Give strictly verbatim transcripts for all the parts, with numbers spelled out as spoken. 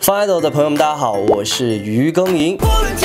Final 的朋友们，大家好，我是于耕耘。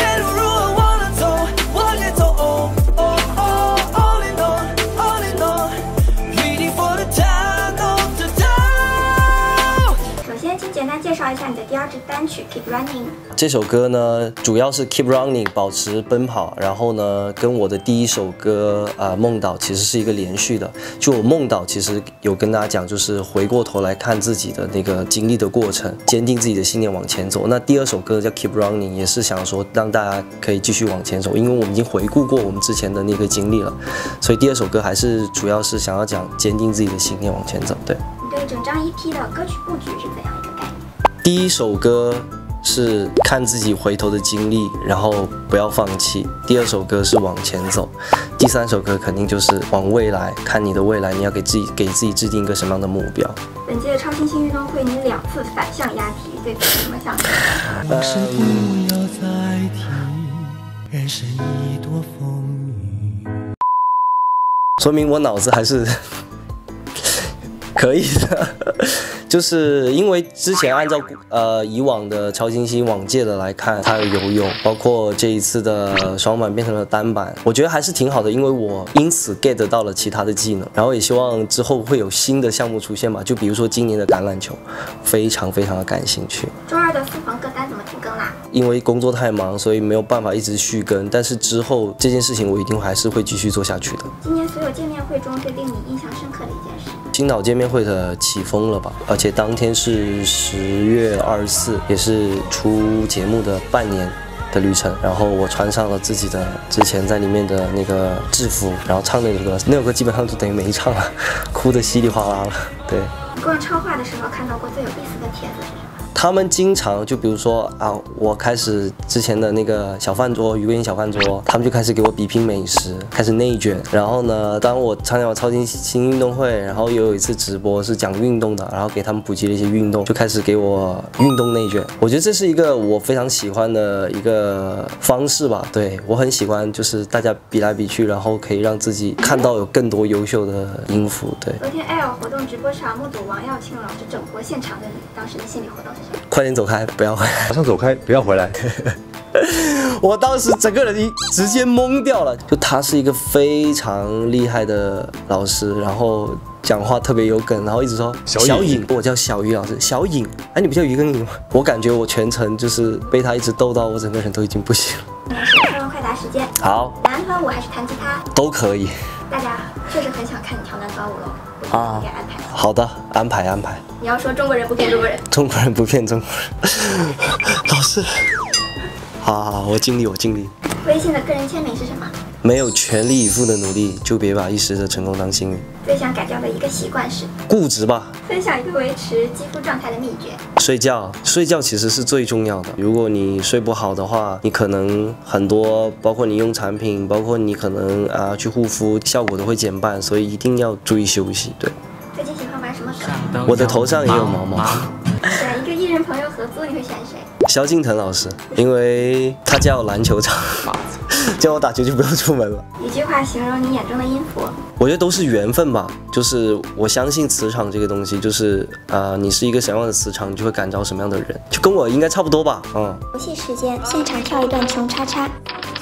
简单介绍一下你的第二支单曲 Keep Running。 这首歌呢，主要是 Keep Running 保持奔跑，然后呢，跟我的第一首歌啊、呃、梦岛其实是一个连续的。就我梦岛其实有跟大家讲，就是回过头来看自己的那个经历的过程，坚定自己的信念往前走。那第二首歌叫 Keep Running， 也是想说让大家可以继续往前走，因为我们已经回顾过我们之前的那个经历了，所以第二首歌还是主要是想要讲坚定自己的信念往前走。对。 你对整张 E P 的歌曲布局是怎样一个概念？ 第一首歌是看自己回头的经历，然后不要放弃。第二首歌是往前走，第三首歌肯定就是往未来看你的未来，你要给自己给自己制定一个什么样的目标。 本届超新星运动会，你两次反向押题，对此有什么想法？ 嗯，说明我脑子还是可以的。就是因为之前按照呃以往的超新星往届的来看，它有游泳，包括这一次的双板变成了单板，我觉得还是挺好的，因为我因此 get 到了其他的技能，然后也希望之后会有新的项目出现吧，就比如说今年的橄榄球，非常非常的感兴趣。 周二的私房歌单怎么停更啦？ 因为工作太忙，所以没有办法一直续更，但是之后这件事情我一定还是会继续做下去的。 今年所有见面会中最令你印象深刻的一件事？ 青岛见面会的起风了吧，而且当天是十月二十四，也是出节目的半年的旅程。然后我穿上了自己的之前在里面的那个制服，然后唱那首歌，那首歌基本上就等于没唱了，哭得稀里哗啦了。对。 你逛超话的时候看到过最有意思的帖子是什么？ 他们经常就比如说啊，我开始之前的那个小饭桌，鱼桂林小饭桌，他们就开始给我比拼美食，开始内卷。然后呢，当我参加完超新星运动会，然后又有一次直播是讲运动的，然后给他们普及了一些运动，就开始给我运动内卷。我觉得这是一个我非常喜欢的一个方式吧。对，我很喜欢，就是大家比来比去，然后可以让自己看到有更多优秀的音符。对。 昨天 L 活动直播上目睹王耀庆老师整活现场的你，当时的心理活动是什么？ 快点走开，不要回来！ 马上走开，不要回来！ 我当时整个人一直接懵掉了。就他是一个非常厉害的老师，然后讲话特别有梗，然后一直说小颖，我叫小鱼老师，小颖，哎，你不叫于耕耘吗？我感觉我全程就是被他一直逗到，我整个人都已经不行了。 那是快问快答时间。 好， 男团舞还是弹吉他？ 都可以。 大家确实很想看你跳男团舞喽，我啊， 给安排。 好的，安排安排。 你要说中国人不骗中国人， 中国人不骗中国人。老师，好好好，我尽力，我尽力。 微信的个人签名是什么？ 没有全力以赴的努力，就别把一时的成功当幸运。 最想改掉的一个习惯是固执吧。 分享一个维持肌肤状态的秘诀。 睡觉，睡觉其实是最重要的。如果你睡不好的话，你可能很多，包括你用产品，包括你可能啊去护肤，效果都会减半，所以一定要注意休息。对。 最近喜欢玩什么梗？ 我的头上也有毛毛。 选一个艺人朋友合作，你会选谁？ 萧敬腾老师，因为他家有篮球场，叫我打球就不用出门了。 一句话形容你眼中的音符。 我觉得都是缘分吧，就是我相信磁场这个东西，就是啊、呃，你是一个什么样的磁场，你就会感召什么样的人，就跟我应该差不多吧。嗯。 游戏时间，现场跳一段穷叉叉。 啊，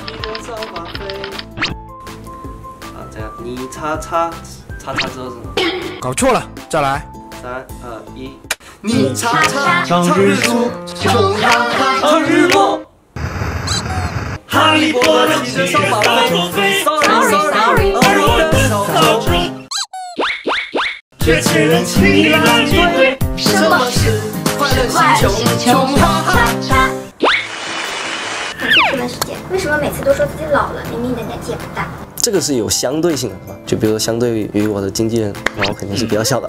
这样，你叉叉叉叉之后是什么？ 搞错了，再来。 三二一， 你叉叉上日出，穷叉叉上日落。哈利波特骑着扫把飞 ，Sorry Sorry， 却只能起来面对什么是快乐星球，穷哈哈。 很是提问时间，为什么每次都说自己老了，明明你的年纪也不大？ 这个是有相对性的吧？就比如说相对于我的经纪人，然后肯定是比较小的。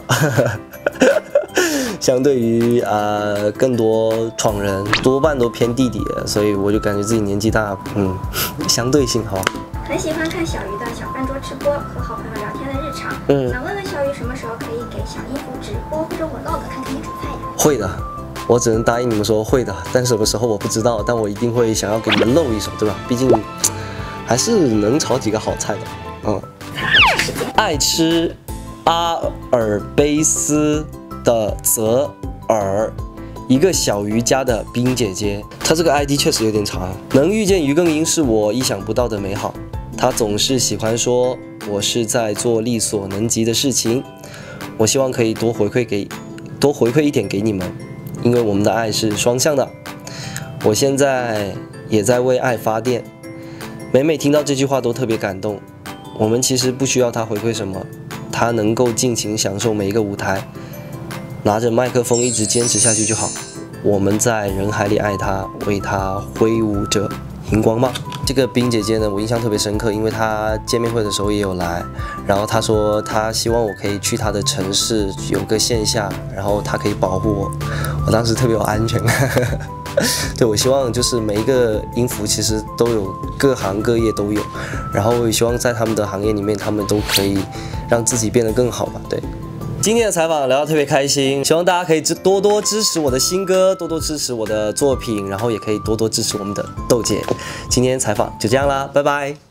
相对于呃更多闯人，多半都偏弟弟，所以我就感觉自己年纪大，嗯，相对性好。 很喜欢看小鱼的小饭桌吃播和好朋友聊天的日常，嗯，想问问小鱼什么时候可以给小音符直播或者vlog看看你煮菜呀？ 会的，我只能答应你们说会的，但什么时候我不知道，但我一定会想要给你们露一手，对吧？毕竟还是能炒几个好菜的，嗯。爱吃阿尔卑斯的泽尔一个小鱼家的冰姐姐，她这个 I D 确实有点长。能遇见于更英是我意想不到的美好。她总是喜欢说我是在做力所能及的事情。我希望可以多回馈给，多回馈一点给你们，因为我们的爱是双向的。我现在也在为爱发电，每每听到这句话都特别感动。我们其实不需要她回馈什么，她能够尽情享受每一个舞台。拿着麦克风一直坚持下去就好。我们在人海里爱她，为她挥舞着荧光棒。这个冰姐姐呢，我印象特别深刻，因为她见面会的时候也有来，然后她说她希望我可以去她的城市有个线下，然后她可以保护我。我当时特别有安全感。对，我希望就是每一个音符其实都有，各行各业都有，然后我也希望在他们的行业里面，他们都可以让自己变得更好吧。对。今天的采访聊得特别开心，希望大家可以多多支持我的新歌，多多支持我的作品，然后也可以多多支持我们的豆姐。今天采访就这样啦，拜拜。